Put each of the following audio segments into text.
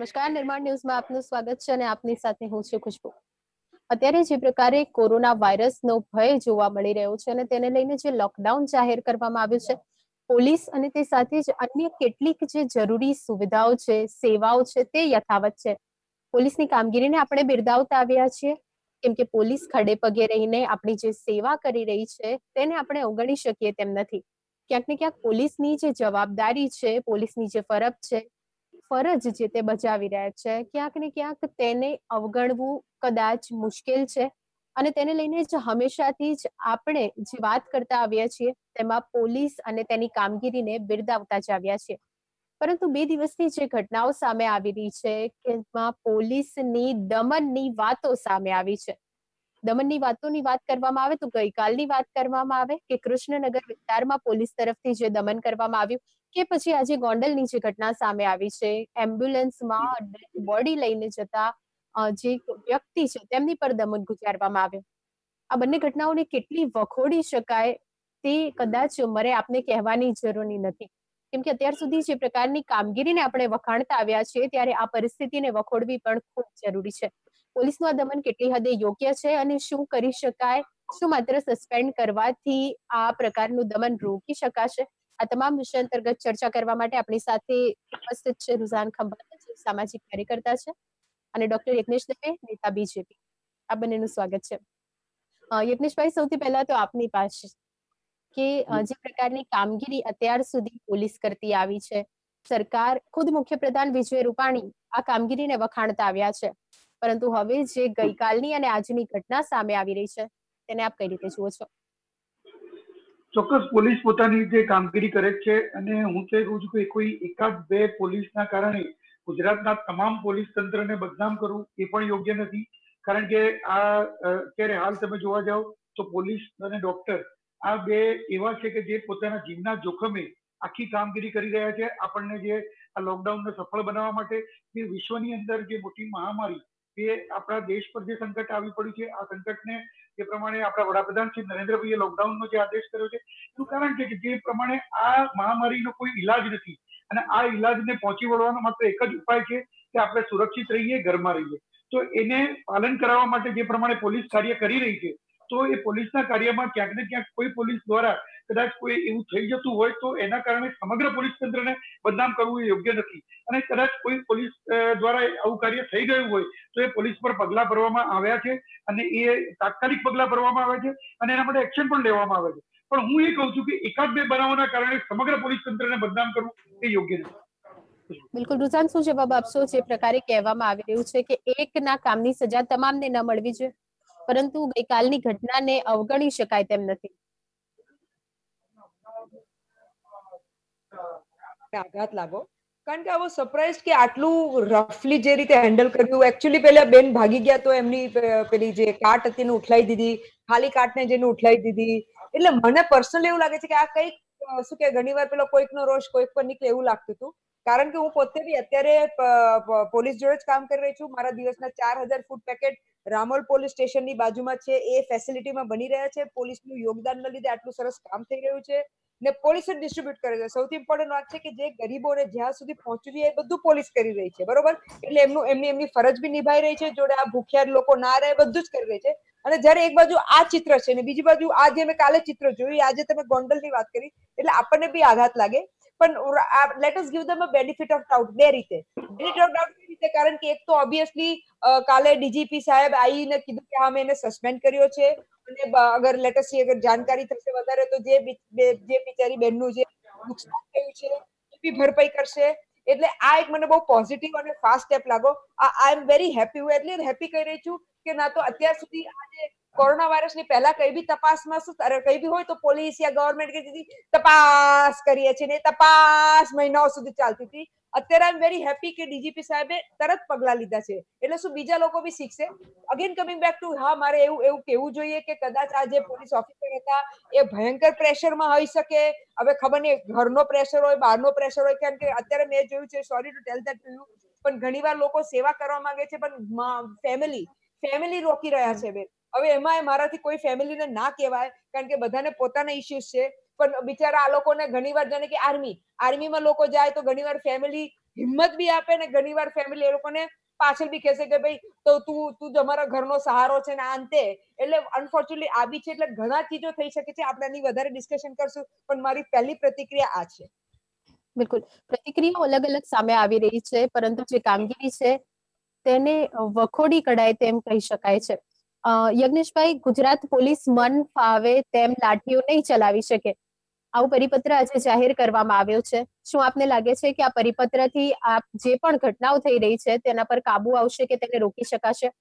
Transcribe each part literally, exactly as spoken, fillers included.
નમસ્કાર, નિર્માણ ન્યૂઝમાં આપનું સ્વાગત છે અને આપની સાથે હું છું ખુશ્બુ। અત્યારે જે પ્રકારે કોરોના વાયરસનો ભય જોવા મળી રહ્યો છે અને તેને લઈને જે લોકડાઉન જાહેર કરવામાં આવ્યું છે, પોલીસ અને તે સાથે જ અન્ય કેટલીક જે જરૂરી સુવિધાઓ છે, સેવાઓ છે તે યથાવત છે। પોલીસની કામગીરીને આપણે બિરદાવતા આવ્યા છીએ, કેમ કે પોલીસ ખડે પગે રહીને આપણી જે સેવા કરી રહી છે તેને આપણે અવગણી શકીએ તેમ નથી। ક્યાંક ને ક્યાંક પોલીસની જે જવાબદારી છે, પોલીસની જે ફરજ છે, ફરજ જે તે બજાવી રહ્યા છે, ક્યાંક ને ક્યાંક તેને અવગણવું કદાચ મુશ્કેલ છે અને તેને લઈને જ હંમેશાથી જ આપણે જે વાત કરતા આવ્યા છીએ તેમાં પોલીસ અને તેની કામગીરીને બિરદાવતા જ આવ્યા છીએ। પરંતુ બે દિવસની જે ઘટનાઓ સામે આવી રહી છે કે એમાં પોલીસની દમનની વાતો સામે આવી છે। દમનની વાતોની વાત કરવામાં આવે તો ગઈકાલની વાત કરવામાં આવે કે કૃષ્ણનગર વિસ્તારમાં પોલીસ તરફથી જે દમન કરવામાં આવ્યું કે પછી આજે ગોંડલની જે ઘટના સામે આવી છે, એમ્બ્યુલન્સમાં ડેડ બોડી લઈને જતા અ જે વ્યક્તિ છે તેમની પર દમન ગુજારવામાં આવ્યું। આ બંને ઘટનાઓને કેટલી વખોડી શકાય તે કદાચ મારે આપને કહેવાની જરૂર નથી, કેમ કે અત્યાર સુધી જે પ્રકારની કામગીરીને આપણે વખાણતા આવ્યા છીએ ત્યારે આ પરિસ્થિતિને વખોડવી પણ ખૂબ જરૂરી છે। પોલીસનું આ દમન કેટલી હદે યોગ્ય છે અને શું કરી શકાય, શું માત્ર સસ્પેન્ડ કરવાથી આ પ્રકારનું દમન રોકી શકાશે? આ તમામ વિષય અંતર્ગત ચર્ચા કરવા માટે આપણી સાથે ઉપસ્થિત છે રુઝાન ખંભાત, જે સામાજિક કાર્યકર્તા છે, અને ડોક્ટર યજ્ઞેશ દવે, નેતા બીજેપી। આ બંનેનું સ્વાગત છે। અ, યજ્ઞેશભાઈ, સૌથી પહેલા તો આપની પાસે કે અ, જે પ્રકારની કામગીરી અત્યાર સુધી પોલીસ કરતી આવી છે, સરકાર ખુદ મુખ્યપ્રધાન વિજય રૂપાણી આ કામગીરીને વખાણતા આવ્યા છે, પરંતુ હવે જે ગઈકાલની અને આજની ઘટના સામે આવી રહી છે તેને આપ કઈ રીતે જુઓ છો? ચોક્કસ પોલીસ પોતાની રીતે કામગીરી કરે છે અને હું તો કહું છું કે કોઈ એકાદ બે પોલીસના કારણે ગુજરાતના તમામ પોલીસ તંત્રને બદનામ કરવું એ પણ યોગ્ય નથી। કારણ કે આ અત્યારે હાલ તમે જોવા જાઓ તો પોલીસ અને ડોક્ટર આ બે એવા છે કે જે પોતાના જીવના જોખમે આખી કામગીરી કરી રહ્યા છે। આપણને જે આ લોકડાઉનને સફળ બનાવવા માટે જે વિશ્વની અંદર જે મોટી મહામારી એ આપણા દેશ પર જે સંકટ આવી પડ્યું છે, આ સંકટને જે પ્રમાણે આપણા વડાપ્રધાન શ્રી નરેન્દ્રભાઈએ લોકડાઉનનો જે આદેશ કર્યો છે એનું કારણ છે કે જે પ્રમાણે આ મહામારીનો કોઈ ઈલાજ નથી અને આ ઈલાજને પહોંચી વળવાનો માત્ર એક જ ઉપાય છે કે આપણે સુરક્ષિત રહીએ, ઘરમાં રહીએ। તો એને પાલન કરાવવા માટે જે પ્રમાણે પોલીસ કાર્ય કરી રહી છે, તો એ પોલીસના કાર્યમાં ક્યાંક ને ક્યાંક કોઈ પોલીસ દ્વારા કદાચ કોઈ એવું થઈ જતું હોય તો એના કારણે સમગ્ર પોલીસ તંત્રને બદનામ કરવું એ યોગ્ય નથી અને કદાચ કોઈ પોલીસ દ્વારા આવું કાર્ય થઈ ગયું હોય તો એ પોલીસ પર પગલા ભરવામાં આવ્યા છે અને એ તાત્કાલિક પગલા ભરવામાં આવે છે અને એના માટે એક્શન પણ લેવામાં આવે છે। પણ હું એ કહું છું કે એકાદ બે બનાવોના કારણે સમગ્ર પોલીસ તંત્રને બદનામ કરવું એ યોગ્ય નથી। બિલકુલ, રુઝાન, શું જવાબ આપશો? જે પ્રકારે કહેવામાં આવી રહ્યું છે કે એકના કામની સજા તમામને ન મળવી જોઈએ, પરંતુ ગઈકાલની ઘટનાને અવગણી શકાય તેમ નથી। આઘાત લાગો, કારણ કે આવો સરપ્રાઈઝ કે આટલું રફલી જે રીતે હેન્ડલ કર્યું, એકચ્યુઅલી પેલા બેન ભાગી ગયા તો એમની પેલી જે કાર્ટ હતી એને ઉઠલાઈ દીધી, ખાલી કાર્ટને જેને ઉઠલાઈ દીધી, એટલે મને પર્સનલી એવું લાગે છે કે આ કઈક શું કે ઘણીવાર પેલો કોઈકનો રોષ કોઈક પર નીકળે એવું લાગતું હતું। કારણ કે હું પોતે બી અત્યારે પોલીસ જોડે જ કામ કરી રહી છું। મારા દિવસના ચાર હજાર ફૂડ પેકેટ રામોલ પોલીસ સ્ટેશનની બાજુમાં છે, એ ફેસિલિટીમાં બની રહ્યા છે। પોલીસનું યોગદાનના લીધે આટલું સરસ કામ થઈ રહ્યું છે ને પોલીસ જ ડિસ્ટ્રીબ્યુટ કરે છે। સૌથી ઇમ્પોર્ટન્ટ વાત છે કે જે ગરીબોને જ્યાં સુધી પહોંચવું જોઈએ એ બધું પોલીસ કરી રહી છે, બરોબર? એટલે એમનું એમની એમની ફરજ બી નિભાઈ રહી છે, જોડે આ ભૂખ્યા લોકો ના રહે બધું જ કરી રહી છે। અને જયારે એક બાજુ આ ચિત્ર છે ને બીજી બાજુ આ જે મેં કાલે ચિત્ર જોયું, આજે તમે ગોંડલની વાત કરી, એટલે આપણને બી આઘાત લાગે। પણ let us give them a benefit of doubt, બે રીતે બેનિફિટ ઓફ ડાઉટ રીતે, કારણ કે એક તો ઓબ્વિયસલી કાલે ડીજીપી સાહેબ આવીને કીધું કે હા મેં એને સસ્પેન્ડ કર્યો છે અને અગર લેટ અસ સી અગર જાણકારી થશે વધારે તો જે જે બિચારી બહેનનું જે નુકસાન થયું છે એ બી ભરપાઈ કરશે। એટલે આ એક મને બહુ પોઝિટિવ અને ફાસ્ટ સ્ટેપ લાગો। આઈ એમ વેરી હેપી, હું એટલે હેપી કહી રહી છું કે ના તો અત્યાર સુધી આજે કોરોના વાયરસની પહેલા કઈ બી તપાસમાં શું કઈ બી હોય તો પોલીસ યા ગવર્મેન્ટ કહેતી હતી તપાસ કરીએ છીએ, ને તપાસ મહિનાઓ સુધી ચાલતી હતી। અત્યારે આઈ એમ વેરી હેપી કે ડીજીપી સાહેબે તરત પગલા લીધા છે, એટલે શું બીજા લોકો બી શીખશે। અગેન કમિંગ બેક ટુ, હા મારે એવું એવું કેવું જોઈએ કે કદાચ આ જે પોલીસ ઓફિસર હતા એ ભયંકર પ્રેશરમાં હોઈ શકે। હવે ખબર નહીં ઘરનો પ્રેશર હોય, બહારનો પ્રેશર હોય, કારણ કે અત્યારે મેં જોયું છે, sorry to tell that to you, પણ ઘણીવાર લોકો સેવા કરવા માંગે છે પણ ફેમિલી ફેમિલી રોકી રહ્યા છે બેન। હવે એમાં મારાથી કોઈ ફેમિલીને ના કહેવાય, કારણ કે બધાને પોતાના ઇશ્યુઝ છે, પણ બિચારા આ લોકોને ઘણીવાર જાણે કે આર્મી આર્મીમાં લોકો જાય તો ઘણીવાર ફેમિલી હિંમત બી આપે ને ઘણીવાર ફેમિલી એ લોકોને પાછળ બી કહેશે કે ભાઈ તો તું તું જ અમારા ઘરનો સહારો છે ને આ અંતે. એટલે અનફોર્ચ્યુનેટલી આ બી છે, એટલે ઘણા ચીજો થઈ શકે છે, આપણે એની વધારે ડિસ્કશન કરશું, પણ મારી પહેલી પ્રતિક્રિયા આ છે. બિલકુલ, પ્રતિક્રિયાઓ અલગ અલગ સામે આવી રહી છે, પરંતુ જે કામગીરી છે તેને વખોડી કઢાય તેમ કહી શકાય છે. અ, યજ્ઞેશભાઈ, ગુજરાત પોલીસ મન ફાવે તેમ લાઠીઓ નહીં ચલાવી શકે, આવું પરિપત્ર આજે જાહેર કરવામાં આવ્યો છે. શું આપને લાગે છે કે આ પરિપત્રથી આપ જે પણ ઘટનાઓ થઈ રહી છે તેના પર કાબુ આવશે કે તેને રોકી શકાશે?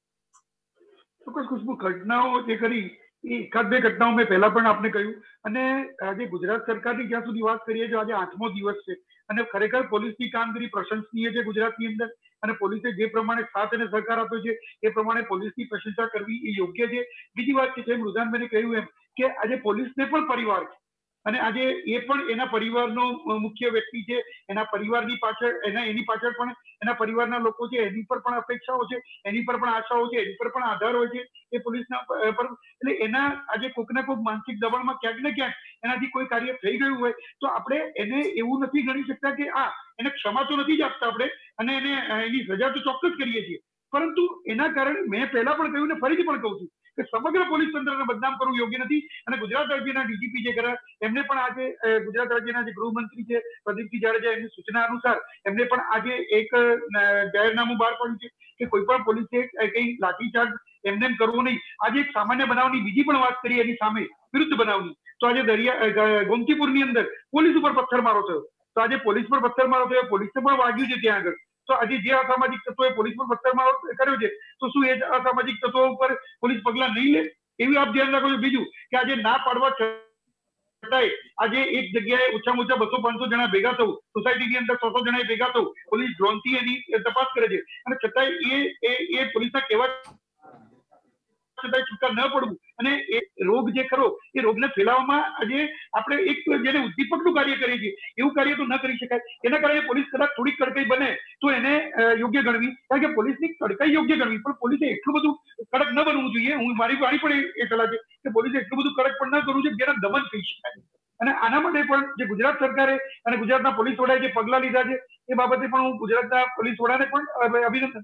ચોક્કસ ખુશ્બુ, ઘટનાઓ જે કરી એ એકાદ બે ઘટનાઓ મેં પહેલા પણ આપને કહ્યું, અને આજે ગુજરાત સરકારની જ્યાં સુધી વાત કરીએ છીએ, આજે આઠમો દિવસ છે અને ખરેખર પોલીસની કામગીરી પ્રશંસનીય છે ગુજરાતની અંદર, અને પોલીસે જે પ્રમાણે સાથ અને સહકાર આપ્યો છે એ પ્રમાણે પોલીસની પ્રશંસા કરવી એ યોગ્ય છે. બીજી વાત છે, જેમ રુઝાનભાઈને કહ્યું એમ કે આજે પોલીસને પણ પરિવાર છે, અને આજે એ પણ એના પરિવારનો મુખ્ય વ્યક્તિ છે, એના પરિવારની પાછળ એના એની પાછળ પણ એના પરિવારના લોકો છે, એની પર પણ અપેક્ષાઓ છે, એની પર પણ આશાઓ છે, એની પર પણ આધાર હોય છે એ પોલીસના પર. એટલે એના આજે કોઈક ના કોઈક માનસિક દબાણમાં ક્યાંક ને ક્યાંક એનાથી કોઈ કાર્ય થઈ ગયું હોય તો આપણે એને એવું નથી ગણી શકતા કે આ એને ક્ષમા તો નથી જ આપતા આપણે, અને એને એની સજા તો ચોક્કસ કરીએ છીએ, પરંતુ એના કારણે મેં પહેલા પણ કહ્યું ને ફરીથી પણ કહું છું કે સમગ્ર પોલીસ તંત્રને બદનામ કરવું યોગ્ય નથી. અને ગુજરાત રાજ્યના ડીજીપી જે કરે એમને પણ આજે ગુજરાત રાજ્યના જે ગૃહમંત્રી છે પ્રદીપસિંહ જાડેજા, એમની સૂચના અનુસાર એમને પણ આજે એક જાહેરનામું બહાર પડ્યું છે કે કોઈ પણ પોલીસે કઈ લાઠીચાર્જ એમને કરવો નહીં. આજે એક સામાન્ય બનાવની બીજી પણ વાત કરીએ એની સામે વિરુદ્ધ બનાવની, તો આજે દરિયા ગોમતીપુરની અંદર પોલીસ ઉપર પથ્થરમારો થયો, તો આજે પોલીસ પર પથ્થરમારો થયો, પોલીસને પણ વાગ્યું છે ત્યાં આગળ. તો આજે જે અસામાજિક તત્વોએ પોલીસ પર પથ્થરમારો કર્યો છે, તો શું એ અસામાજિક તત્વો ઉપર પોલીસ પગલા નહીં લે? એવી આપ ધ્યાન રાખો છો. બીજું કે આજે ના પાડવા છતાંય આજે એક જગ્યાએ ઓછામાં ઓછા બસો પાંચસો જણા ભેગા થવું, સોસાયટીની અંદર સો સો જણા ભેગા થવું, પોલીસ ડ્રોનથી એની તપાસ કરે છે, અને છતાંય એ એ પોલીસના કહેવા છતાંય છૂટા ન પડવું, અને એ રોગ જે ખરો એ રોગને ફેલાવવામાં આજે આપણે એક જેને ઉદ્દીપકનું કાર્ય કરીએ છીએ એવું કાર્ય તો ન કરી શકાય. એના કારણે પોલીસ કદાચ થોડીક કડકાઈ બને તો એને યોગ્ય ગણવી, કારણ કે પોલીસની કડકાઈ યોગ્ય ગણવી, પણ પોલીસે એટલું બધું કડક ન બનવું જોઈએ. હું મારી મારી પણ એ સલાહ છે કે પોલીસે એટલું બધું કડક પણ ન કરવું જોઈએ જેના દમન કહી શકાય. અને આના માટે પણ જે ગુજરાત સરકારે અને ગુજરાતના પોલીસ વડાએ જે પગલા લીધા છે એ બાબતે પણ હું ગુજરાતના પોલીસ વડાને પણ અભિનંદન.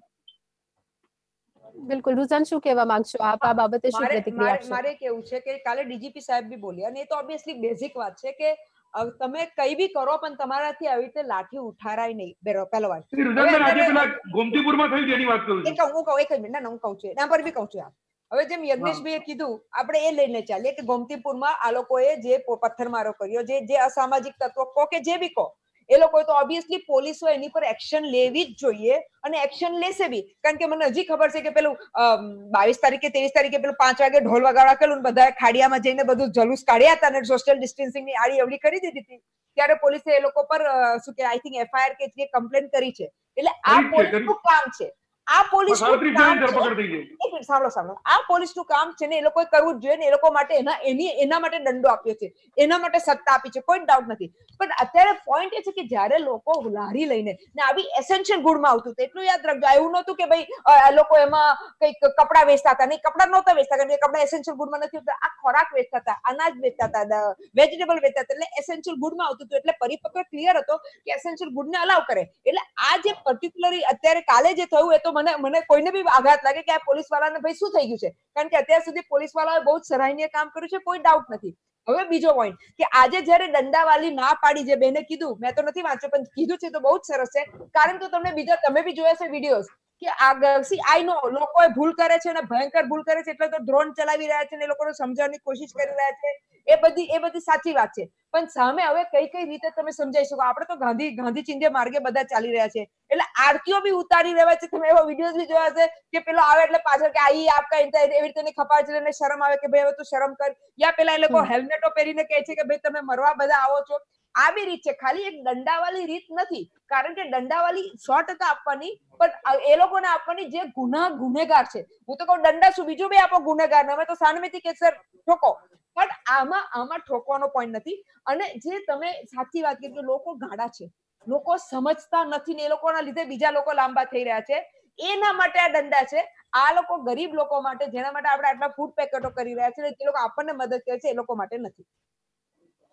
બિલકુલ, રુઝાન, શું કહેવા માંગશો આપ આ બાબતે? શું પ્રતિક્રિયા આપશો? મારે કેવું છે કે કાલે ડીજીપી સાહેબ બી બોલ્યા, અને એ તો ઓબ્વિયસલી બેઝિક વાત છે કે તમે કઈ બી કરો પણ તમારાથી આવી રીતે લાઠી ઉઠારાય નહીં. પહેલો વાત. આજે પેલા ગોમતીપુરમાં થયું એની વાત કરું છું. હું કહું એક જ મિનિટ, ના હું કહું છું એના પર બી કહું છું. હવે જેમ યજ્ઞેશભાઈએ કીધું, આપણે એ લઈને ચાલીએ કે ગોમતીપુરમાં આ લોકોએ જે પથ્થરમારો કર્યો, જે જે અસામાજિક તત્વો કહો કે જે બી કહો, એ લોકોએ તો ઓબ્વિયસલી પોલીસો એની પર એક્શન લેવી જ જોઈએ, અને એક્શન લેશે બી. કારણ કે મને હજી ખબર છે કે પેલું બાવીસ તારીખે ત્રેવીસ તારીખે પેલું પાંચ વાગે ઢોલ વગાડવા પેલું બધા ખાડિયામાં જઈને બધું જલુસ કાઢ્યા હતા અને સોશિયલ ડિસ્ટન્સિંગ ની આડી અવળી કરી દીધી હતી, ત્યારે પોલીસે એ લોકો પર શું કે આઈ થિંક એફઆઈઆર કે જે કમ્પ્લેન કરી છે. એટલે આ પોલીસનું કામ છે, આ પોલીસનું કામ છે. સાંભળો સાંભળો આ પોલીસનું કામ છે ને એ લોકોએ કરવું જ જોઈએ ને. એ લોકો માટે એના એની એના માટે દંડો આપ્યો છે, એના માટે સત્તા આપી છે, કોઈ ડાઉટ નથી. પણ અત્યારે પોઈન્ટ એ છે કે જયારે લોકો લારી લઈને ને આવી એસેન્શિયલ ગુડમાં આવતું હતું, એટલું યાદ રાખજો. એવું નહોતું કે ભાઈ લોકો એમાં કઈક કપડા વેચતા હતા, નહીં કપડા નહોતા વેચતા, કારણ કે કપડા એસેન્શિયલ ગુડમાં નથી હોતા. આ ખોરાક વેચતા હતા, અનાજ વેચતા હતા, વેજીટેબલ વેચતા હતા, એટલે એસેન્શિયલ ગુડમાં આવતું હતું. એટલે પરિપત્ર ક્લિયર હતો કે એસેન્શિયલ ગુડને અલાવ કરે. એટલે આ જે પર્ટિક્યુલરલી અત્યારે કાલે જે થયું એ તો મને મને કોઈને બી આઘાત લાગે કે આ પોલીસ વાળાને ભાઈ શું થઈ ગયું છે, કારણ કે અત્યાર સુધી પોલીસ વાળાએ બહુ જ સરાહનીય કામ કર્યું છે, કોઈ ડાઉટ નથી. હવે બીજો પોઈન્ટ કે આજે જયારે દંડાવાળી ના પાડી, જે બેને કીધું, મેં તો નથી વાંચ્યો પણ કીધું છે તો બહુ જ સરસ છે. કારણ કે તમને બીજા તમે બી જોયા છે વિડીયોઝ કે આ સી આઈ નો લોકો ભૂલ કરે છે અને ભયંકર ભૂલ કરે છે, એટલે તો ડ્રોન ચલાવી રહ્યા છે ને એ લોકોને સમજાવવાની કોશિશ કરી રહ્યા છે. એ બધી એ બધી સાચી વાત છે, પણ સામે હવે કઈ કઈ રીતે તમે સમજાઈ શકો? આપણે તો ગાંધી ગાંધી ચિંધ્ય માર્ગે બધા ચાલી રહ્યા છે, એટલે આરતીઓ બી ઉતારી રહ્યા છે. તમે એવા વિડીયોઝ બી જોયા છે કે પેલો આવે એટલે પાછળ કે આઈ આપકા એવી રીતે ખપાય છે, અને શરમ આવે કે ભાઈ હવે તું શરમ કર. યા પેલા એ લોકો હેલ્મેટો પહેરીને કહે છે કે ભાઈ તમે મરવા બધા આવો છો. આ બી રીત છે, ખાલી એક દંડાવાળી રીત નથી. કારણ કે દંડાવાળી સો ટકા આપવાની, પણ એ લોકોને આપવાની જે ગુના ગુનેગાર છે. હું તો કહું દંડા શું, બીજું બી આપો ગુનેગાર. અમે તો સામેથી કે સર ઠોકો, પણ આમાં આમાં ઠોકવાનો પોઈન્ટ નથી. અને જે તમે સાચી વાત કીધી, લોકો ગાડા છે, લોકો સમજતા નથી ને એ લોકોના લીધે બીજા લોકો લાંબા થઈ રહ્યા છે. એના માટે આ દંડા છે. આ લોકો ગરીબ લોકો માટે, જેના માટે આપણે આટલા ફૂડ પેકેટો કરી રહ્યા છે, જે લોકો આપણને મદદ કરે છે, એ લોકો માટે નથી.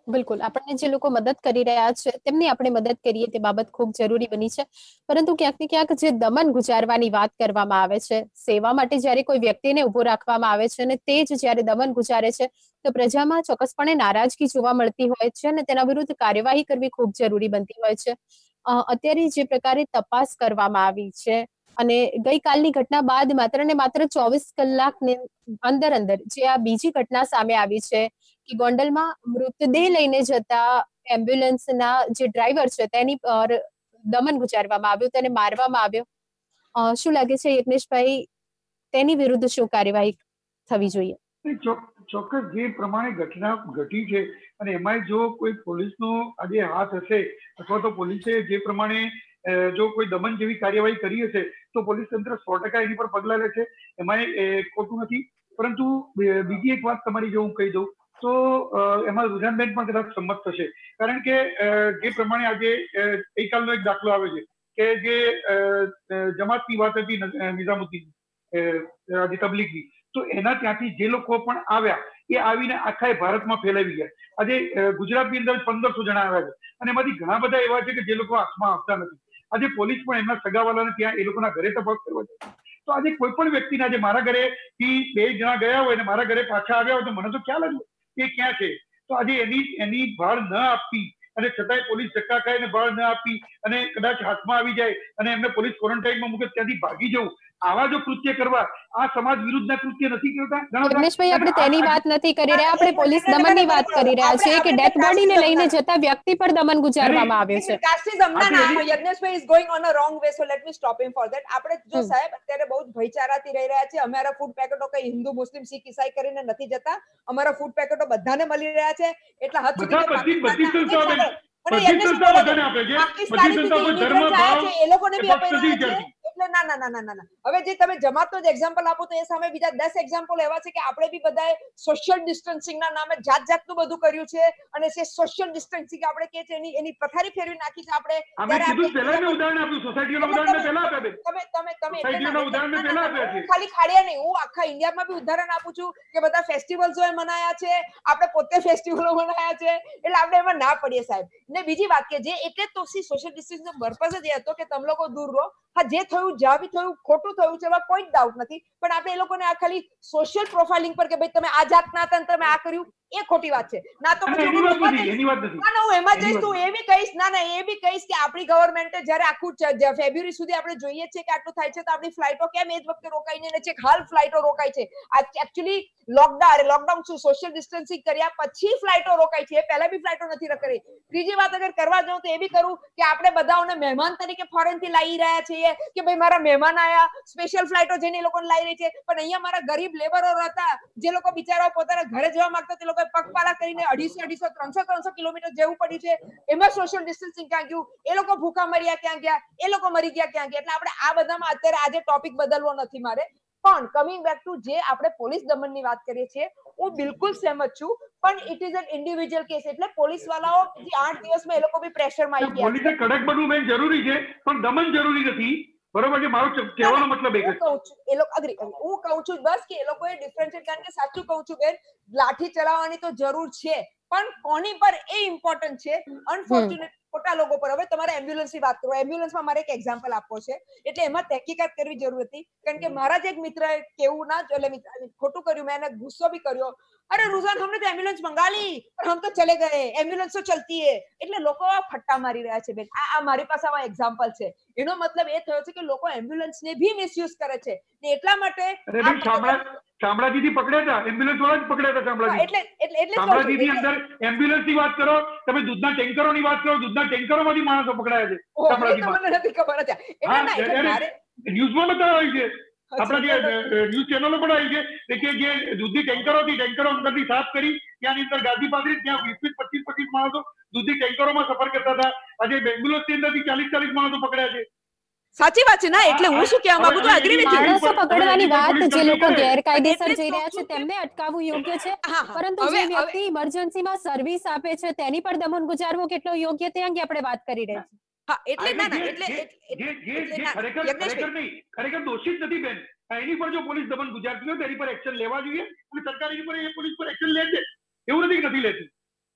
બિલકુલ, આપણને જે લોકો મદદ કરી રહ્યા છે તેમની આપણે મદદ કરીએ તે બાબત ખૂબ જરૂરી બની છે. પરંતુ ક્યાંક ને ક્યાંક જે દમન ગુજારવાની વાત કરવામાં આવે છે, સેવા માટે જ્યારે કોઈ વ્યક્તિને ઊભો રાખવામાં આવે છે અને તે જ જ્યારે દમન ગુજારે છે, તો પ્રજામાં ચોક્કસપણે નારાજગી જોવા મળતી હોય છે અને તેના વિરુદ્ધ કાર્યવાહી કરવી ખૂબ જરૂરી બનતી હોય છે. અ, અત્યારે જે પ્રકારે તપાસ કરવામાં આવી છે અને ગઈકાલની ઘટના બાદ માત્ર ને માત્ર ચોવીસ કલાકની અંદર અંદર જે આ બીજી ઘટના સામે આવી છે કે ગોંડલમાં મૃતદેહ લઈને જતા એમ્બ્યુલન્સના જે ડ્રાઈવર છે તેની પર દમન ગુજારવામાં આવ્યું, તેને મારવામાં આવ્યો. અ, શું લાગે છે યજ્ઞેશભાઈ, તેની વિરુદ્ધ શું કાર્યવાહી થવી જોઈએ? નહીં, ચો- ચોક્કસ જે પ્રમાણે ઘટના ઘટી છે અને એમાંય જો કોઈ પોલીસનો આજે હાથ હશે અથવા તો પોલીસે જે પ્રમાણે અ, જો કોઈ દમન જેવી કાર્યવાહી કરી હશે તો પોલીસ તંત્ર સો ટકા એની પર પગલા લે છે, એમાંય એ ખોટું નથી. પરંતુ બે- બીજી એક વાત તમારી જો હું કહી દઉં તો અ, એમાં રુઝાનબેન પણ કદાચ સંમત થશે. કારણ કે અ, જે પ્રમાણે આજે અ, ગઈકાલનો એક દાખલો આવે છે કે જે અ, અ, જમાતની વાત હતી ન- અ, નિઝામુદ્દીન અ, આજે તબલીગની, તો એના ત્યાંથી જે લોકો પણ આવ્યા એ આવીને આખા ભારતમાં ફેલાવી ગયા. આજે અ, ગુજરાતની અંદર પંદરસો જણા આવ્યા છે અને એમાંથી ઘણા બધા એવા છે કે જે લોકો હાથમાં આવતા નથી. આજે પોલીસ પણ એમના સગાવાલાને ત્યાં એ લોકોના ઘરે તપાસ કરવા જાય છે. તો આજે કોઈ પણ વ્યક્તિને આજે મારા ઘરે થી બે જણા ગયા હોય અને મારા ઘરે પાછા આવ્યા હોય તો મને તો ખ્યાલ જ હોય કે એ ક્યાં છે. તો આજે એની એની ભાળ ન આપવી અને છતાંય પોલીસ ધક્કા ખાઈને ભાળ ન આપી અને કદાચ હાથમાં આવી જાય અને એમને પોલીસ ક્વોરન્ટાઇનમાં મૂકે ત્યાંથી ભાગી જવું, આવા જો કૃત્ય કરવા, આ સમાજ વિરુદ્ધના કૃત્ય નથી કરતા ગણાતા? યજ્ઞેશભાઈ, કારણ આપણે કે આ તેની આજે વાત નથી કરી ના, રહ્યા, એક આપણે મિનિટ, પોલીસ એક મિનિટ, દમનની એક વાત મિનિટ, કરી રહ્યા આપણે છીએ કે આપણે ડેડ બોડીને કાસ્ટિઝમ લઈને ના જતા વ્યક્તિ પર દમન ગુજારવામાં આવ્યો એક છે. મિનિટ, કાસ્ટિઝમ ના આજે ના એની યજ્ઞેશભાઈ is going on a wrong way, so let me stop him for that. આપણે જો હમ. સાહેબ અત્યારે બહુ જ ભાઈચારાથી રહી રહ્યા છે. અમારા ફૂડ પેકેટો કઈ હિન્દુ મુસ્લિમ શીખ ઈસાઈ કરીને નથી જતા. અમારા ફૂડ પેકેટો બધાને મળી રહ્યા છે. એટલા હદ સુધી બધા કે બધી બધી પાકિસ્તાનના એક સંસ્થાઓ બેન, સાંભળો મને બધી યજ્ઞેશભાઈ સંસ્થાઓ બોલો દો. બધાને આપે છે. બધી પાકિસ્તાનીથી સંસ્થાઓ જે પર ધર્મ ઇમિગ્રન્ટ આવ્યા ભાવ છે એ લોકોને એ બી અપાઈ પક્ષ નથી રહ્યા છે. વિચારતી. એટલે ના ના ના ના ના ના. હવે જે તમે જમાતનો જ એક્ઝામ્પલ આપો તો એ સામે બીજા દસ એક્ઝામ્પલ એવા છે કે આપણે બી બધાએ સોશિયલ ડિસ્ટન્સિંગના નામે જાત જાતનું બધું કર્યું છે અને જે સોશિયલ ડિસ્ટન્સિંગ આપણે કહે છે એની એની પથારી ફેરવી નાખી છે આપણે. આ મેં ત્યારે કીધું આપણે પહેલા એ મેં લોકો ઉદાહરણ આપ્યું, સોસાયટીઓના એટલે ઉદાહરણ તમે મેં પહેલા આપ્યા બેન. તમે તમે તમે એટલે ના સોસાયટીઓના એટલે ઉદાહરણ મેં ના ના પહેલા ના આપ્યા હું છે. ખાલી ખાડિયા નહીં, હું આખા ઇન્ડિયામાં બી ઉદાહરણ આપું છું કે બધા ફેસ્ટિવલ્સો એ મનાયા છે, આપણે પોતે ફેસ્ટિવલો મનાયા છે, એટલે આપણે એમાં ના પડીએ સાહેબ. ને બીજી વાત કે જે એટલે તો સોશિયલ ડિસ્ટન્સનો પર્પઝ જ એ હતો કે તમે લોકો દૂર રહો. હા, જે થયું જ્યાં બી થયું ખોટું થયું છે એમાં કોઈ જ ડાઉટ નથી, પણ આપણે એ લોકોને આ ખાલી સોશિયલ પ્રોફાઇલિંગ પર કે ભાઈ તમે આ જાતના હતા ને તમે આ કર્યું, એ ખોટી વાત છે. ના તો ના, પછી એની હું વાત એમાં નથી, જઈશ, એની વાત નથી, ના ના હું એમાં એની જઈશ વાત તો નથી. એ બી કહીશ, ના ના એ બી કહીશ કે આપણી ગવર્મેન્ટે જ્યારે આખું ફેબ્રુઆરી સુધી આપણે જોઈએ છે કે આટલું થાય છે તો આપણી ફ્લાઇટો કેમ એ જ વખતે રોકાઈને ને છે, હાલ ફ્લાઇટો રોકાય છે. એકચ્યુઅલી લોકડાઉન લોકડાઉન શું સોશિયલ ડિસ્ટન્સિંગ કર્યા પછી ફ્લાઇટો રોકાય છે, પહેલા બી ફ્લાઇટો નથી કરી. ત્રીજી વાત અગર કરવા જાઉં તો એ બી કરું કે આપણે બધાઓને મહેમાન તરીકે ફોરેન થી લાવી રહ્યા છીએ કે ભાઈ મારા મહેમાન આયા, સ્પેશિયલ ફ્લાઇટો જઈને એ લોકોને લાવી રહી છે, પણ અહીંયા મારા ગરીબ લેબરો હતા જે લોકો બિચારાઓ પોતાના ઘરે જવા માંગતા તે લોકો પગપાળા કરીને અઢીસો અઢીસો ત્રણસો ત્રણસો કિલોમીટર જવું પડ્યું છે. એમાં સોશિયલ ડિસ્ટન્સિંગ ક્યાં ગયું? એ લોકો ભૂખા મર્યા ક્યાં ગયા? એ લોકો મરી ગયા ક્યાં ગયા? એટલે આપણે આ બધામાં અત્યારે આજે ટોપિક બદલવો નથી મારે. પણ કમિંગ બેક ટુ જે આપણે પોલીસ દમનની વાત કરીએ છીએ, હું બિલકુલ સહેમત છું, પણ it is an individual case. એટલે પોલીસ વાળાઓ જે આઠ દિવસમાં એ લોકો બી પ્રેશરમાં આવી ગયા પોલીસે છે. કડક બનવું બેન જરૂરી છે પણ દમન જરૂરી નથી. બરોબર છે, મારો ચ- ના કહેવાનો ના મતલબ એક હું જ છે. કહું છું એ લોકો અગ્રી હું કહું છું બસ કે એ લોકોએ ડિફરન્શિએટ, કારણ કે સાચું કહું છું બેન, લાઠી ચલાવવાની તો જરૂર છે પણ કોની પર એ ઇમ્પોર્ટન્ટ છે. હમ. અનફોર્ચ્યુનેટ ખોટા લોકો પર. હવે તમારે એમ્બ્યુલન્સની વાત કરો, એમ્બ્યુલન્સમાં મારે એક એક્ઝામ્પલ આપવો છે એટલે એમાં તહેકીકાત કરવી જરૂર હતી, કારણ કે મારા જ એક મિત્રએ કેવું ના એટલે મિત્ર- ખોટું કર્યું, મેં એને ગુસ્સો બી કર્યો. અરે रुझान हमने तो एम्बुलेंस मंगा ली और हम तो चले गए, एम्बुलेंस तो चलती है. એટલે લોકો ફટ્ટા મારી રહ્યા છે બેન. આ આ મારી પાસે આવા એક્ઝામ્પલ છે. એનો મતલબ એ થયો છે કે લોકો એમ્બ્યુલન્સને બી મિસયુઝ કરે છે ને એટલા માટે અરે આ ભાઈ, શામળા શામળાજી થી પકડ્યા હતા, એમ્બ્યુલન્સ વાળા જ પકડ્યા હતા હા, શામળાજી. એટલે એટલે એટલે જ કહું છું. શામળાજી ની એટલે અંદર એમ્બ્યુલન્સ ની વાત કરો, તમે દૂધના ટેન્કરો ની વાત કરો, દૂધના ટેન્કરો માંથી માણસો પકડાયા છે ઓહ, એ તો શામળાજીમાં. મને નથી ખબર હતા. એટલે હા, ના એટલે અરે મારે ન્યૂઝમાં બતાવાય છે, અચ્છા, આપણા તો જે ન્યૂઝ ચેનલો પણ આવી છે કે જે દૂધની ટેન્કરો થી ટેન્કરો અંદરથી સાફ કરી ત્યાંની અંદર ગાદી પાથરી ત્યાં વીસ વીસ પચીસ પચીસ માણસો દૂધની ટેન્કરોમાં સફર કરતા હતા. આજે એમ્બ્યુલન્સ ની અંદર થી ચાલીસ ચાલીસ માણસો પકડ્યા છે. સાચી વાત છે. ના આ- એટલે હું આ- શું કહેવા હવે માંગુ છું, હવે અગ્રી એની વિથ યુ. એની માણસો પર હવે પકડવાની એની પર વાત, પોલીસ જે તંત્ર લોકો કરે. ગેરકાયદેસર એટલે જ જઈ કહું રહ્યા છે છું કે તેમને અટકાવવું યોગ્ય છે, હા હા પરંતુ હવે જે હવે વ્યક્તિ ઇમરજન્સીમાં સર્વિસ આપે છે તેની પર દમન ગુજારવો કેટલો યોગ્ય તે અંગે આપણે વાત કરી રહ્યા છીએ. હા આ એટલે એટલે ના ના જે એટલે જે એટલે જે જે એટલે જે ના ખરેખર ખરેખર યજ્ઞેશભાઈ નહીં, ખરેખર દોષિત નથી બેન. એની પર જો પોલીસ દમન ગુજારતી હોય તો એની પર એક્શન લેવા જોઈએ અને સરકાર એની પર એ પોલીસ પર એક્શન લે છે. એવું નથી કે નથી લેતી.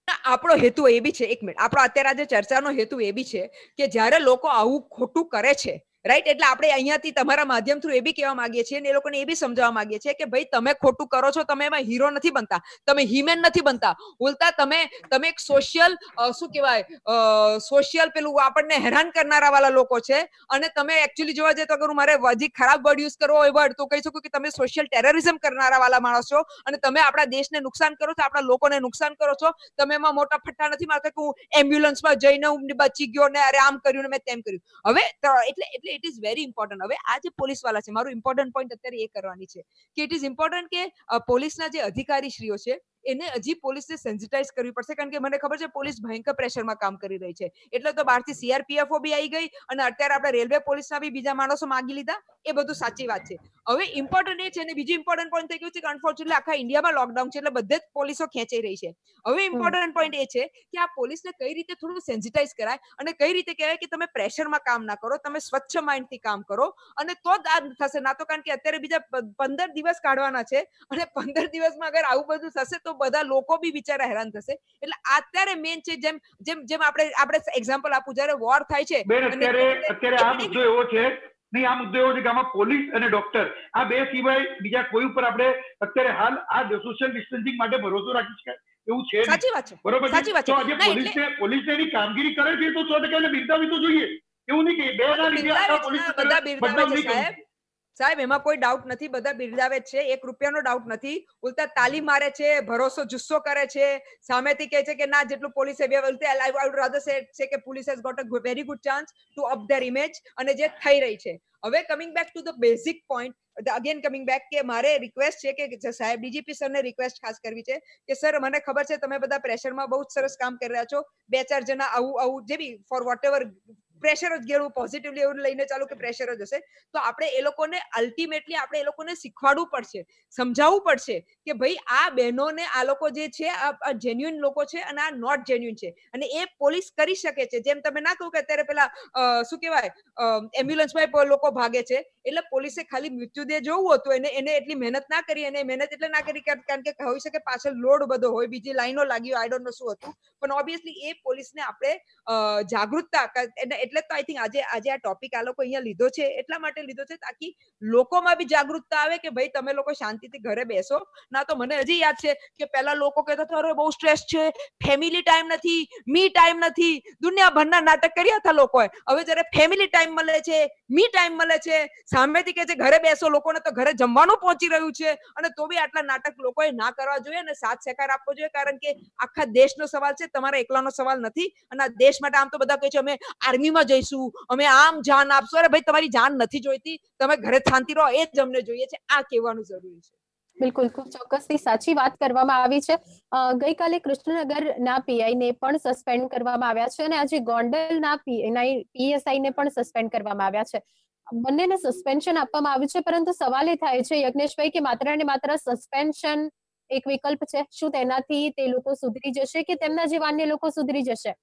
આપણો હેતુ એ બી છે, એક મિનિટ, આપણો અત્યારે આજે ચર્ચાનો હેતુ એ બી છે કે જ્યારે લોકો આવું ખોટું કરે છે, રાઈટ, એટલે આપણે અહીંયાથી તમારા માધ્યમ થ્રુ એ બી કહેવા માંગીએ છીએ અને એ લોકોને એ બી સમજાવવા માંગીએ છીએ કે ભાઈ તમે ખોટું કરો છો, તમે એમાં હીરો નથી બનતા, તમે હીમેન નથી બનતા, ઉલટા તમે તમે એક સોશિયલ શું કહેવાય સોશિયલ પેલું આપણને હેરાન કરનારા વાળા લોકો છે અને તમે એકચ્યુઅલી જોવા જઈએ તો અગર મારે હજી ખરાબ વર્ડ યુઝ કરવો હોય વર્ડ તો કહી શકું કે તમે સોશિયલ ટેરરિઝમ કરનારા વાળા માણસ છો અને તમે આપણા દેશને નુકસાન કરો છો, આપણા લોકોને નુકસાન કરો છો. તમે એમાં મોટા ફટ્ટા નથી મારતા કે હું એમ્બ્યુલન્સમાં જઈને હું બચી ગયો ને અરે આમ કર્યું ને મેં તેમ કર્યું. હવે એટલે એટલે ઇટ ઇઝ વેરી ઇમ્પોર્ટન્ટ. હવે આ જે પોલીસ વાળા છે, મારું ઇમ્પોર્ટન્ટ પોઈન્ટ અત્યારે એ કરવાની છે કે ઇટ ઇઝ ઇમ્પોર્ટન્ટ કે પોલીસના જે અધિકારીશ્રીઓ છે એને હજી પોલીસને સેન્સિટાઇઝ કરવી પડશે, કારણ કે મને ખબર છે પોલીસ ભયંકર પ્રેશરમાં કામ કરી રહી છે, એટલે તો બહારથી સીઆરપીએફઓ બી આવી ગઈ અને અત્યારે આપણે રેલવે પોલીસના બી બીજા માણસો માંગી લીધા. એ બધું સાચી વાત છે. હવે ઇમ્પોર્ટન્ટ એ છે અને બીજું ઇમ્પોર્ટન્ટ પોઈન્ટ થઈ ગયું છે કે અનફોર્ચ્યુનેટલી આખા ઇન્ડિયામાં લોકડાઉન છે એટલે બધે જ પોલીસો ખેંચાઈ રહી છે. હવે ઇમ્પોર્ટન્ટ પોઈન્ટ એ છે કે આ પોલીસને કઈ રીતે થોડું સેન્સિટાઇઝ કરાય અને કઈ રીતે કહેવાય કે તમે પ્રેશરમાં કામ ના કરો, તમે સ્વચ્છ માઇન્ડથી કામ કરો અને તો જ આ થશે. ના તો કારણ કે અત્યારે બીજા પંદર દિવસ કાઢવાના છે અને પંદર દિવસમાં અગર આવું બધું થશે તો બધા લોકો બી બિચારા હેરાન થશે. એટલે અત્યારે મેન છે, જેમ જેમ જેમ આપણે આપણે એક્ઝામ્પલ આપું, જયારે વોર થાય છે બેન અત્યારે અત્યારે આ મુદ્દો એવો છે નહીં આ મુદ્દો એવો છે કે આમાં પોલીસ અને ડોક્ટર આ બે સિવાય બીજા કોઈ ઉપર આપણે અત્યારે હાલ આ સોશિયલ ડિસ્ટન્સિંગ માટે ભરોસો રાખી શકાય એવું છે સાચી વાત છે, બરોબર સાચી વાત છે. છે. તો આજે પોલીસને પોલીસને એની કામગીરી કરે છે તો સો ટકા એને બિરદાવી તો જોઈએ, એવું નહીં કે બે ના લીધે આખા પોલીસ બધા બિરદાવે બદનામ છે નહીં કરવું. સાહેબ. સાહેબ એમાં કોઈ ડાઉટ નથી, બધા બિરદાવે છે, એક રૂપિયાનો ડાઉટ નથી. ઉલટા તાલી મારે છે, ભરોસો જુસ્સો કરે છે, સામેથી કહે છે કે ના જેટલું પોલીસે આઈ વુડ રાધર સે કે police has got a very good chance to up their image અને જે થઈ રહી છે. હવે coming back to the basic point, again coming back કે મારે રિક્વેસ્ટ છે કે સાહેબ ડીજીપી સરને રિક્વેસ્ટ ખાસ કરવી છે કે સર મને ખબર છે તમે બધા પ્રેશરમાં બહુ સરસ કામ કરી રહ્યા છો, બે ચાર જણા આવું આવું જે be for whatever pressure જ ગેરવું પોઝિટિવલી એવું લઈને ચાલો કે પ્રેશર જ હશે, તો આપણે એ લોકોને અલ્ટિમેટલી આપણે એ લોકોને શીખવાડવું પડશે, સમજાવવું પડશે કે ભાઈ આ બહેનોને આ લોકો જે છે આ જેન્યુઇન લોકો છે અને આ નોટ જેન્યુઇન છે અને એ પોલીસ કરી શકે છે. જેમ તમે ના કહું કે અત્યારે પેલા શું કહેવાય એમ્બ્યુલન્સમાં લોકો ભાગે છે એટલે પોલીસે ખાલી મૃત્યુદેહ જોવું હતું, એને એને એટલી મહેનત ના કરી, અને મહેનત એટલે ના કરી કારણ કે હોઈ શકે પાછળ લોડ બધો હોય, બીજી લાઈનો લાગી હોય, આઈ ડોન્ટ નો શું હતું, પણ ઓબ્વિયસલી એ પોલીસને આપણે જાગૃતતા એટલે તો આઈ થિંક આજે આજે આ ટોપિક આ લોકો અહીંયા લીધો છે એટલા માટે લીધો છે તાકી લોકોમાં બી જાગૃતતા આવે કે ભાઈ તમે લોકો શાંતિથી ઘરે બેસો. ના તો મને હજી યાદ છે કે પહેલા લોકો કહેતા હતા અરે બહુ સ્ટ્રેસ છે, ફેમિલી ટાઈમ નથી, મી ટાઈમ નથી, દુનિયાભરના નાટક કર્યા હતા લોકોએ. હવે જ્યારે ફેમિલી ટાઈમ મળે છે, મી ટાઈમ મળે છે, સામેથી કહે છે ઘરે બેસો, લોકોને તો ઘરે જમવાનું પહોંચી રહ્યું છે અને તો બી આટલા નાટક લોકોએ ના કરવા જોઈએ અને સાથ સહકાર આપવો જોઈએ, કારણ કે આખા દેશનો સવાલ છે, તમારા એકલાનો સવાલ નથી. અને આ દેશ માટે આમ તો બધા કહે છે અમે આર્મીમાં જઈશું, અમે આમ જાન આપશું. અરે ભાઈ તમારી જાન નથી જોઈતી, તમે ઘરે શાંતિ રહો એ જ અમને જોઈએ છે, આ કહેવાનું જરૂરી છે. બિલકુલ, ખૂબ ચોક્કસથી સાચી વાત કરવામાં આવી છે. ગઈકાલે કૃષ્ણનગરના પીઆઈ ને પણ સસ્પેન્ડ કરવામાં આવ્યા છે અને આજે ગોંડલના પીએસઆઈ ને પણ સસ્પેન્ડ કરવામાં આવ્યા છે. બંનેને સસ્પેન્શન આપવામાં આવ્યું છે, પરંતુ સવાલ એ થાય છે યજ્ઞેશભાઈ કે માત્ર ને માત્ર સસ્પેન્શન એક વિકલ્પ છે, શું તેનાથી તે લોકો સુધરી જશે કે તેમના જેવા અન્ય લોકો સુધરી જશે?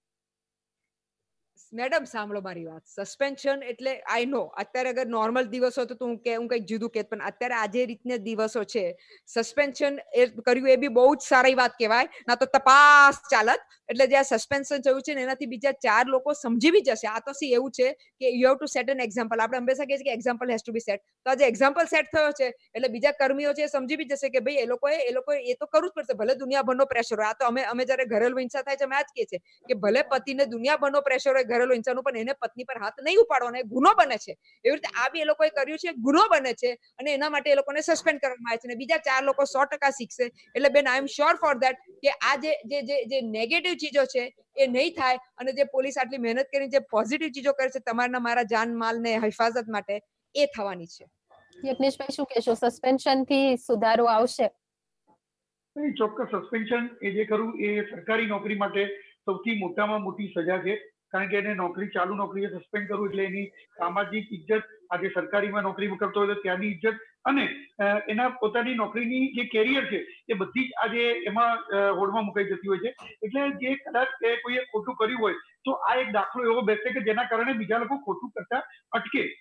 મેડમ સાંભળો મારી વાત, સસ્પેન્શન એટલે આઈ નો અત્યારે અગર નોર્મલ દિવસો તો હું કે હું કંઈક જુદું કહેત, પણ અત્યારે આજે રીતને દિવસો છે, સસ્પેન્શન એ કર્યું એ બી બહુ જ સારી વાત કહેવાય. ના તો તપાસ ચાલત, એટલે જે આ સસ્પેન્શન થયું છે ને એનાથી બીજા ચાર લોકો સમજી બી જશે. આ તો સી એવું છે કે you have to set an example. આપણે હંમેશા કહીએ છીએ કે example has to be set, તો આજે એક્ઝામ્પલ સેટ થયો છે એટલે બીજા કર્મીઓ છે એ સમજી બી જશે કે ભાઈ એ લોકોએ એ લોકોએ એ તો કરવું જ પડશે, ભલે દુનિયાભરનો પ્રેશર હોય. આ તો અમે અમે જયારે ઘરેલું હિંસા થાય છે અમે આ જ કહીએ છીએ કે ભલે પતિને દુનિયાભરનો પ્રેશર હોય ઘરેલું હિંસાનું, પણ એને પત્ની પર હાથ નહીં ઉપાડવાનો, ગુનો બને છે. એવી રીતે આ બી એ લોકોએ કર્યું છે, ગુનો બને છે અને એના માટે એ લોકોને સસ્પેન્ડ કરવામાં આવે છે અને બીજા ચાર લોકો સો ટકા શીખશે. એટલે બેન I am sure for that કે આ જે જે જે નેગેટિવ ચીજો છે એ નહીં થાય અને જે પોલીસ આટલી મહેનત કરીને જે પોઝિટિવ ચીજો કરે છે તમારા મારા જાન માલ ને હિફાજત માટે, એ થવાની છે. યજ્ઞેશભાઈ શું કહેશો, સસ્પેન્શન થી સુધારો આવશે? ચોક્કસ સસ્પેન્શન એ જે કરવું એ સરકારી નોકરી માટે સૌથી મોટામાં મોટી સજા છે, કારણ કે એને નોકરી ચાલુ નોકરીએ સસ્પેન્ડ કરવું એટલે એની સામાજિક ઇજ્જત, આજે સરકારીમાં નોકરી કરતો હોય તો ત્યાંની ઇજ્જત અને એના પોતાની નોકરીની જે કેરિયર છે એ બધી જ આજે એમાં હોડમાં મુકાઈ જતી હોય છે. એટલે જે કદાચ કોઈએ ખોટું કર્યું હોય તો આ એક દાખલો એવો બેસશે કે જેના કારણે બીજા લોકો ખોટું કરતા અટકે.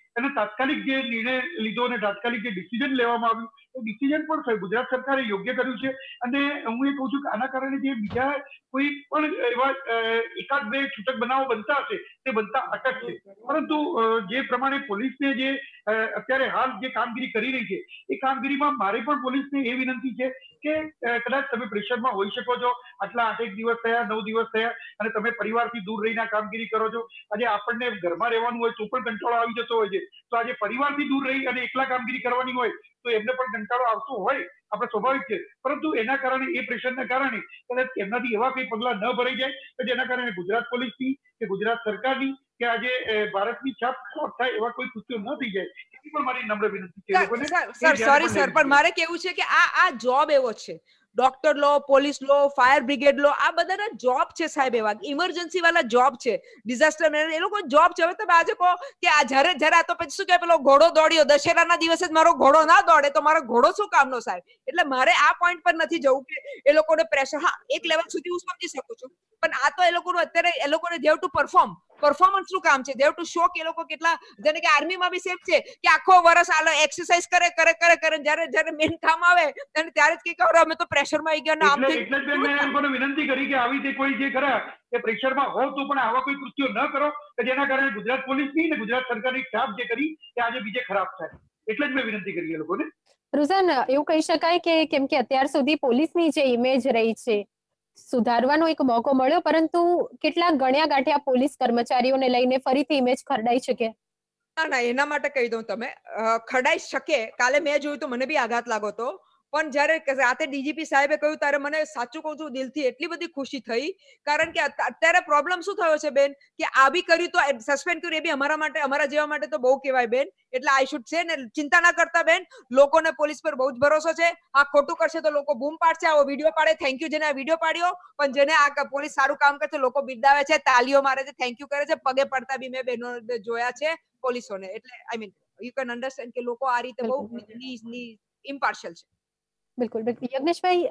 અને તાત્કાલિક જે નિર્ણય લીધો અને તાત્કાલિક જે ડિસિઝન લેવામાં આવ્યું એ ડિસિઝન પણ ગુજરાત સરકારે યોગ્ય કર્યું છે. અને હું એ કહું છું કે આના કારણે જે બીજા કોઈ પણ એવા એકાદ બે છૂટક બનાવો બનતા હશે તે બનતા અટકશે. પરંતુ જે પ્રમાણે પોલીસને જે અત્યારે હાલ જે કામગીરી કરી રહી છે એ કામગીરીમાં મારે પણ પોલીસને એ વિનંતી છે કે કદાચ તમે પ્રેશરમાં હોઈ શકો છો, આટલા આઠેક દિવસ થયા, નવ દિવસ થયા અને તમે પરિવારથી દૂર રહીને કામગીરી કરો છો. આજે આપણને ઘરમાં રહેવાનું હોય તો પણ કંટાળો આવી જતો હોય છે, તો આજે પરિવારથી દૂર રહી અને એકલા કામગીરી કરવાની હોય તો એમને પણ કંટાળો આવતો હોય, આપણે સ્વાભાવિક છે. પરંતુ એના કારણે એ પ્રેશરના કારણે કદાચ એમનાથી એવા કઈ પગલા ન ભરાઈ જાય કે જેના કારણે ગુજરાત પોલીસની કે ગુજરાત સરકારની કે આજે ભારતની છાપ ખરાબ થાય એવા કોઈ કૃત્યો ન થઈ જાય, એની પણ મારી નમ્ર વિનંતી છે લોકોને. સર સોરી સર, પણ મારે કેવું છે કે આ આ જોબ એવો છે, ડોક્ટર લો, પોલીસ લો, ફાયર બ્રિગેડ લો, આ બધાના જોબ છે સાહેબ, એવા ઇમરજન્સી વાળા જોબ છે, ડિઝાસ્ટર મેનેજર એ લોકો જોબ છે. હવે તમે આજે કહો કે આ જ્યારે જ્યારે આ તો પછી શું કે પેલો ઘોડો દોડ્યો, દશેરાના દિવસે જ મારો ઘોડો ના દોડે તો મારો ઘોડો શું કામનો સાહેબ? એટલે મારે આ પોઈન્ટ પર નથી જવું કે એ લોકોને પ્રેશર, હા એક લેવલ સુધી હું સમજી શકું છું, પણ આ તો એ લોકોનું અત્યારે એ લોકોને દેવ ટુ પરફોર્મ, પરફોર્મન્સ નું કામ છે, દેવ ટુ શો કે એ લોકો કેટલા, જેને કે આર્મીમાં બી સેમ છે કે આખો વર્ષ આ એક્સરસાઇઝ કરે કરે કરે કરે જ્યારે જ્યારે મેન કામ આવે અને ત્યારે જ કે અમે તો પ્રેશરમાં આવી ગયા. એટલે એટલે જ મેં એ લોકોને વિનંતી કરી કે આવી રીતે કોઈ જે ખરા એ પ્રેશરમાં હો તો પણ આવા કોઈ કૃત્યો ન કરો કે જેના કારણે ગુજરાત પોલીસની અને ગુજરાત સરકારની છાપ જે કરી એ આજે બીજે ખરાબ થાય. એટલે જ મેં વિનંતી કરી એ લોકોને. રુઝાન, એવું કહી શકાય કે કેમ કે અત્યાર સુધી પોલીસની જે ઇમેજ રહી છે સુધારવાનો એક મોકો મળ્યો, પરંતુ કેટલાક ગણ્યા ગાંઠ્યા પોલીસ કર્મચારીઓને લઈને ફરીથી ઇમેજ ખરડાઈ શકે? ના ના, એના માટે કહી દઉં, તમે ખરડાઈ શકે. કાલે મેં જોયું તો મને બી આઘાત લાગો તો, પણ જ્યારે રાતે ડીજીપી સાહેબે કહ્યું ત્યારે મને સાચું કહું છું દિલથી એટલી બધી ખુશી થઈ. કારણ કે અત્યારે પ્રોબ્લેમ શું થયો છે બેન કે આ બી કર્યું તો સસ્પેન્ડ કર્યું, એ બી અમારા માટે, અમારા જેવા માટે તો બહુ કહેવાય બેન. એટલે આઈ શુડ સે ને, ચિંતા ના કરતા બેન, લોકોને પોલીસ પર બહુ જ ભરોસો છે. આ ખોટું કરશે તો લોકો બૂમ પાડશે, આવો વિડીયો પાડે, થેન્ક યુ જેને આ વિડીયો પાડ્યો, પણ જેને આ પોલીસ સારું કામ કરશે લોકો બિરદાવે છે, તાલીઓ મારે છે, થેન્ક યુ કરે છે, પગે પડતા બી મેં બહેનો જોયા છે પોલીસોને. એટલે I mean you can understand કે લોકો આ રીતે બહુ ઇમ્પાર્શિયલ છે. બિલકુલ બિલકુલ. યજ્ઞેશભાઈ,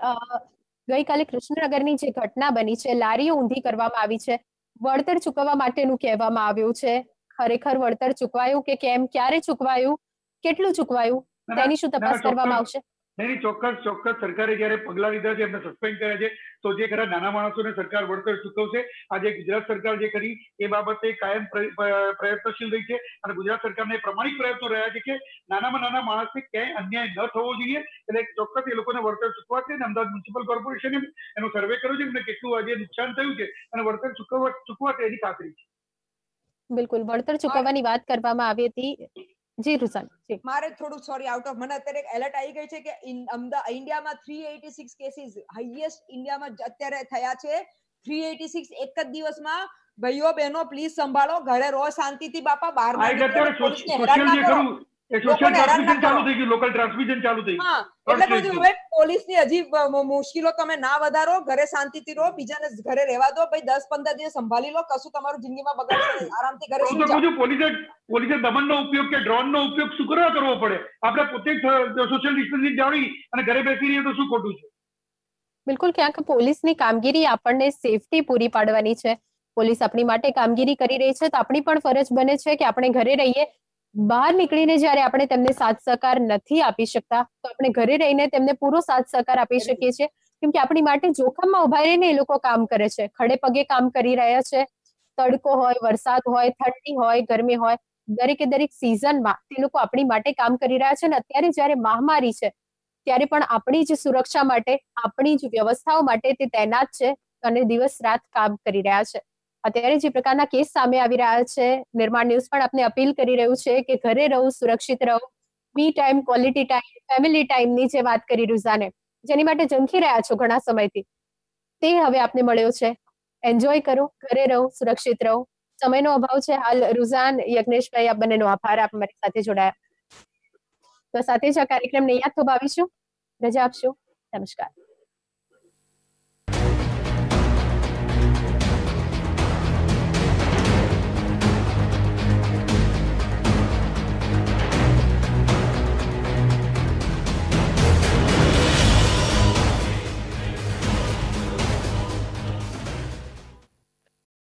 ગઈકાલે કૃષ્ણનગરની જે ઘટના બની છે, લારીઓ ઊંધી કરવામાં આવી છે, વળતર ચૂકવવા માટેનું કહેવામાં આવ્યું છે, ખરેખર વળતર ચૂકવાયું કે કેમ, ક્યારે ચૂકવાયું, કેટલું ચૂકવાયું, તેની શું તપાસ કરવામાં આવશે? નહીં, ચોક્કસ ચોક્કસ સરકારે જયારે પગલા લીધા છે, એમને સસ્પેન્ડ કર્યા છે, તો જે ખરા નાના માણસોને સરકાર વળતર ચૂકવશે. આજે ગુજરાત સરકાર જે કરી એ બાબતે કાયમ પ્રયત્નશીલ રહી છે અને ગુજરાત સરકારને પ્રમાણિક પ્રયત્નો રહ્યા છે કે નાનામાં નાના માણસને ક્યાંય અન્યાય ન થવો જોઈએ. એટલે ચોક્કસ એ લોકોને વળતર ચૂકવાશે અને અમદાવાદ મ્યુનિસિપલ કોર્પોરેશને એનો સર્વે કર્યો છે, એમને કેટલું આજે નુકસાન થયું છે અને વળતર ચૂકવવા ચૂકવાશે એની ખાતરી છે. બિલકુલ, વળતર ચૂકવવાની વાત કરવામાં આવી હતી. જી રુઝાન, મારે થોડું સોરી આઉટ ઓફ, મને અત્યારે એક એલર્ટ આવી ગઈ છે કે ઇન્ડિયામાં three eighty six cases highest ઇન્ડિયામાં અત્યારે થયા છે. થ્રી એટી સિક્સ એક જ દિવસમાં. ભાઈઓ બહેનો પ્લીઝ સંભાળો, ઘરે રહો શાંતિથી બાપા, બહાર ના નીકળો, પોલીસને હેરાન ના કરો. સોશિયલ ટ્રાન્સમિશન ચાલુ થઈ ગયું, લોકલ ટ્રાન્સમિશન ચાલુ થઈ ગયું. એટલે બધું હવે પોલીસની હજી મુશ્કેલો તમે ના વધારો, ઘરે શાંતિથી રહો, બીજાને ઘરે રહેવા દો ભાઈ, દસ પંદર દિવસ સંભાળી લો, કશું તમારું જિંદગીમાં બગાડશે, આરામથી ઘરે સુઈ જાઓ. પોલીસે પોલીસે દમનનો ઉપયોગ કે ડ્રોનનો ઉપયોગ શું કરવા કરવો પડે? આપણે પોતે સોશિયલ ડિસ્ટન્સિંગ જાળવી અને ઘરે બેસી રહીએ તો શું ખોટું છે? બિલકુલ, ક્યાંક પોલીસની કામગીરી આપણને સેફટી પૂરી પાડવાની છે. પોલીસ આપણી માટે કામગીરી કરી રહી છે, તો આપણી પણ ફરજ બને છે કે આપણે ઘરે રહીએ. બહાર નીકળીને જ્યારે આપણે તેમને સાથ સહકાર નથી આપી શકતા, તો આપણે ઘરે રહીને તેમને પૂરો સાથ સહકાર આપી શકીએ છીએ, કેમ કે આપણી માટે જોખમમાં ઉભા રહીને એ લોકો કામ કરે છે, ખડે પગે કામ કરી રહ્યા છે. તડકો હોય, વરસાદ હોય, ઠંડી હોય, ગરમી હોય, દરેકે દરેક સિઝનમાં તે લોકો આપણી માટે કામ કરી રહ્યા છે. અને અત્યારે જ્યારે મહામારી છે ત્યારે પણ આપણી જ સુરક્ષા માટે, આપણી જ વ્યવસ્થાઓ માટે તે તૈનાત છે અને દિવસ રાત કામ કરી રહ્યા છે. અત્યારે જે પ્રકારના કેસ સામે આવી રહ્યા છે, નિર્માણ ન્યૂઝ પણ આપને અપીલ કરી રહ્યું છે કે ઘરે રહો, સુરક્ષિત રહો, me time, quality time, family ટાઈમની જે વાત કરી રુઝાને, જેની માટે ઝંખી રહ્યા છો ઘણા સમયથી, તે હવે આપને મળ્યો છે. એન્જોય કરો, ઘરે રહો, સુરક્ષિત રહો. સમયનો અભાવ છે હાલ. રુઝાન, યજ્ઞેશભાઈ, આપ બંનેનો આભાર, આપ મારી સાથે જોડાયા. તો સાથે જ આ કાર્યક્રમને યાદ થોભાવીશું. રજા આપશો. નમસ્કાર.